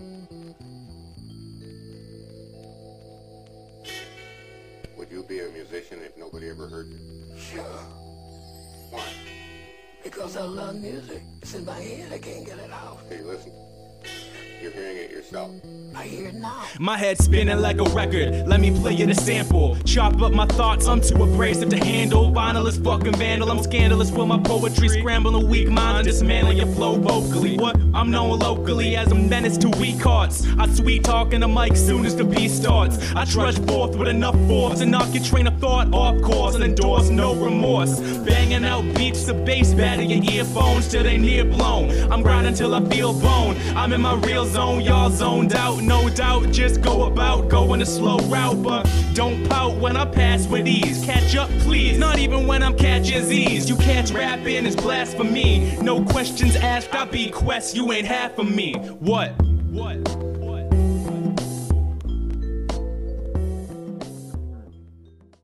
Would you be a musician if nobody ever heard you? Sure. Why? Because I love music. It's in my head, I can't get it out. Hey, listen. You're hearing it yourself. I hear it now. My head spinning like a record, let me play you the sample. Chop up my thoughts, I'm too abrasive to handle. Vinyl is fucking vandal, I'm scandalous with my poetry. Scramble a weak mind, dismantle your flow vocally. What? I'm known locally as a menace to weak hearts. I sweet talk in the mic soon as the beat starts. I trudge forth with enough force to knock your train of thought off course and endorse no remorse. Banging out beats to bass, batter your earphones till they near blown. I'm grinding till I feel bone. I'm in my real zone, y'all zoned out, no doubt. Just go about going a slow route, but don't pout when I pass with ease. Catch up, please. Not even when I'm catching Z's. You catch rapping is blasphemy. No questions asked, I bequest. You ain't half of me. What?